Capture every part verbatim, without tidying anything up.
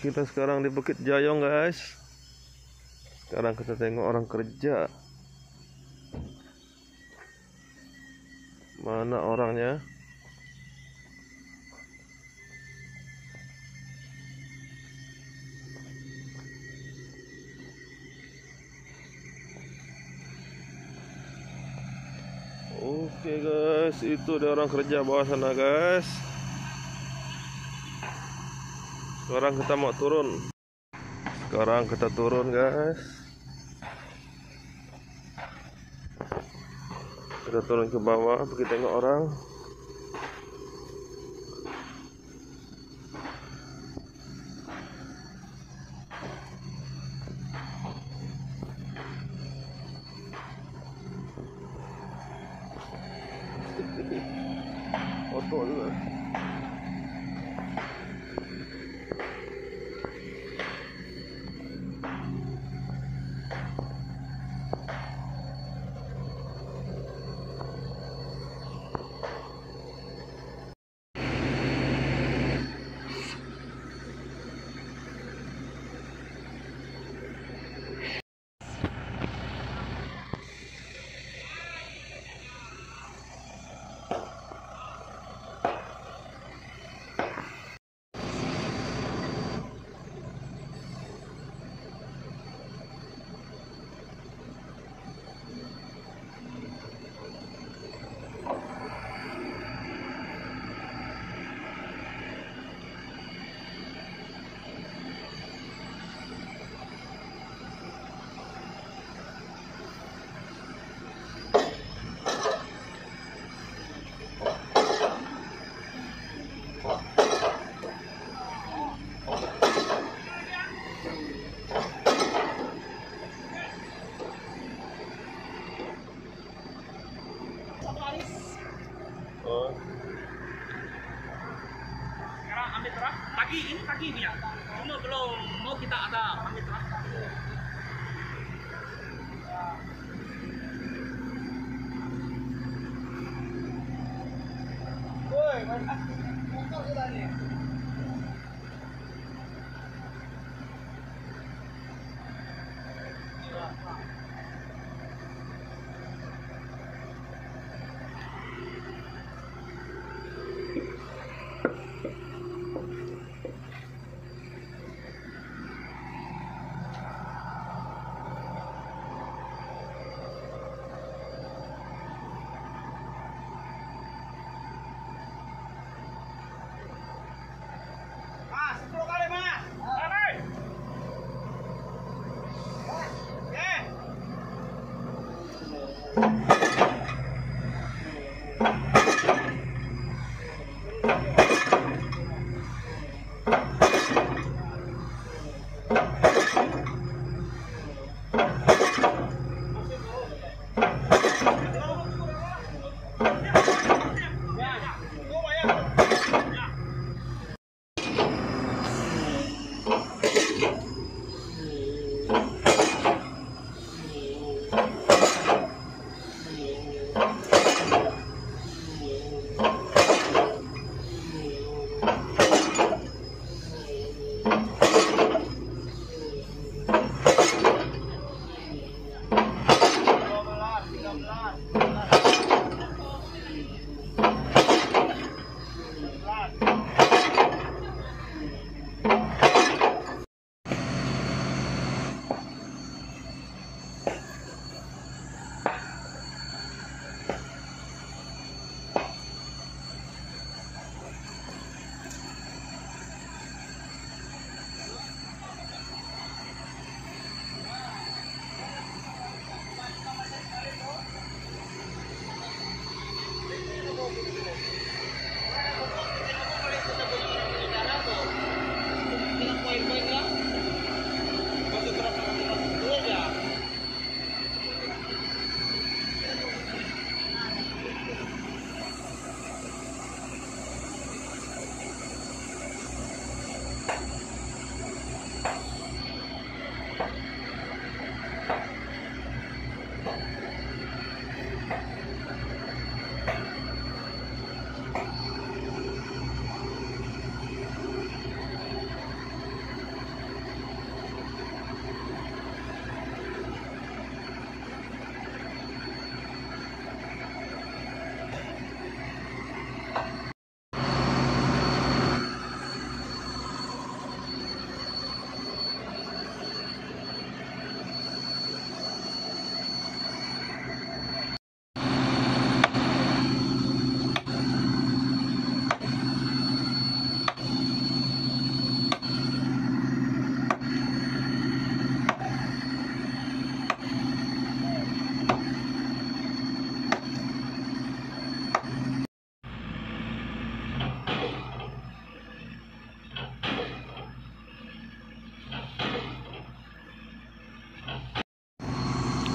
Kita sekarang di Bukit Jayong, guys. Sekarang kita tengok orang kerja. Mana orangnya? Oke guys, itu ada orang kerja bawah sana guys. Sekarang kita mau turun. Sekarang kita turun guys. Kita turun ke bawah, pergi tengok orang. Foto juga. Sekarang ambil truk, pagi ini pagi punya, cuma belum mau kita ada ambil truk. Woi, motor sudah nih.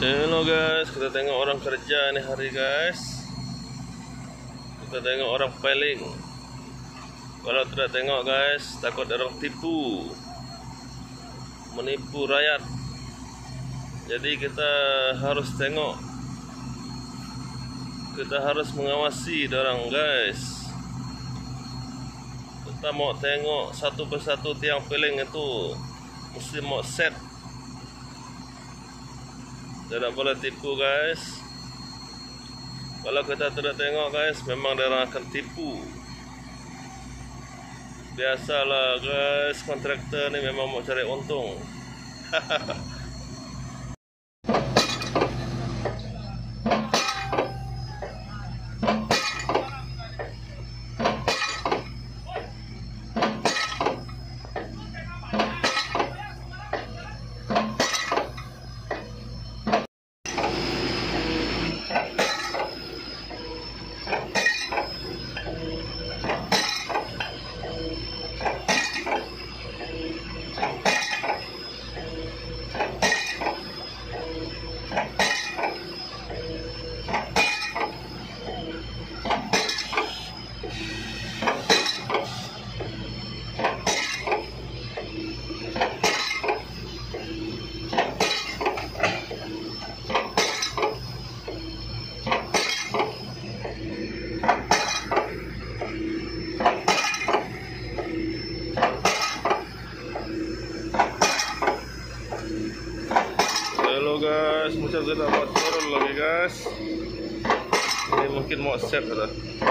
Hello guys, kita tengok orang kerja nih hari guys. Kita tengok orang peling. Kalau tidak tengok guys, takut orang tipu, menipu rakyat. Jadi kita harus tengok, kita harus mengawasi orang guys. Kita mau tengok satu persatu tiang peling itu, mesti mau set. Tidak boleh tipu guys. Kalau kita tidak tengok guys, memang dia akan tipu. Biasalah guys, kontraktor ni memang mau cari untung. Halo guys, macam kita mau turun lagi guys. Ini mungkin mau set dah.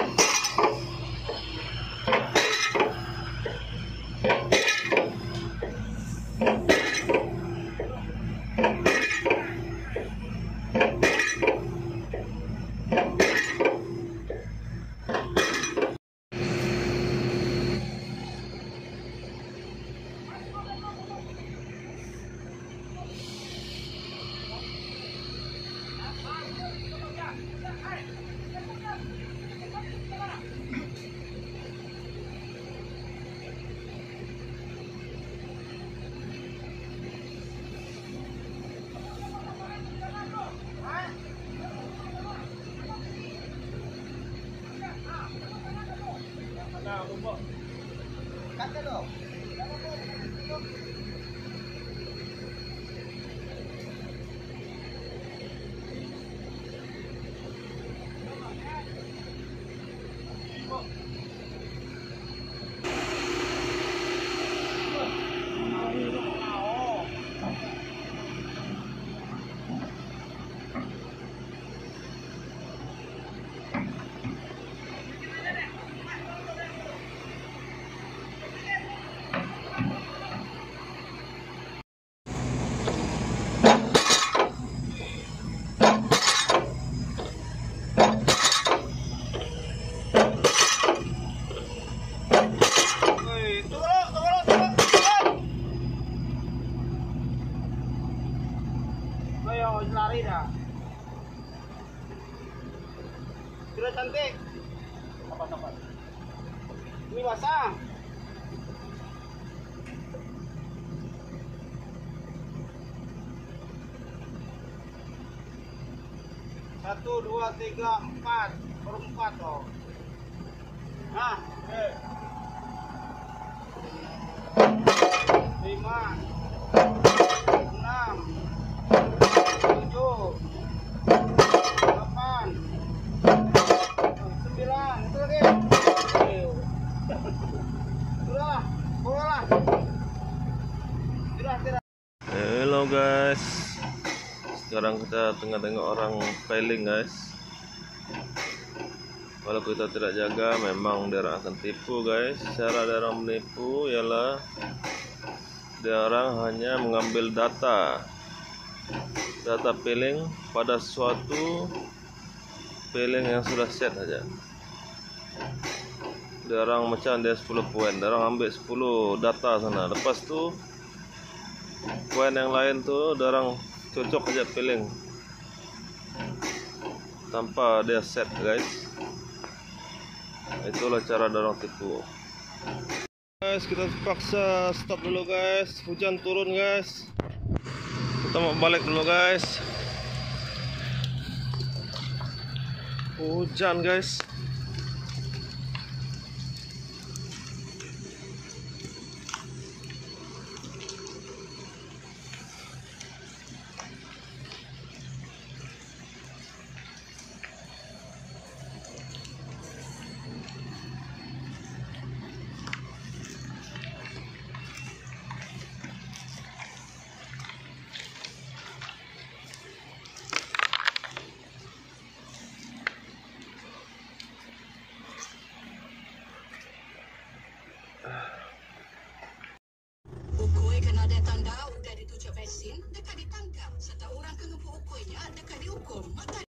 Lari dah. Sudah cantik. Apa-apa. Ini basah. Satu, dua, tiga, empat. Perempat toh. Nah, eh. Lima, enam, tujuh, delapan, sembilan, itu lagi. Sudah, boleh. Sudah, sudah. Hello guys, sekarang kita tengah tengok orang peling guys. Kalau kita tidak jaga, memang dia akan tipu guys. Cara dia orang menipu ialah dia orang hanya mengambil data data peling pada suatu peling yang sudah set saja. Dia orang macam dia sepuluh poin, dia orang ambil sepuluh data sana. Lepas tu poin yang lain tu dia orang cocok aja peling tanpa dia set guys. Itulah cara dia orang tipu. Guys, kita paksa stop dulu guys. Hujan turun guys. Kita mau balik dulu guys. Hujan guys. Ukui kena ada tanda udah ditujuh vaksin, dekat ditangkap. Serta orang kena ukui nya dekat dihukum. Mata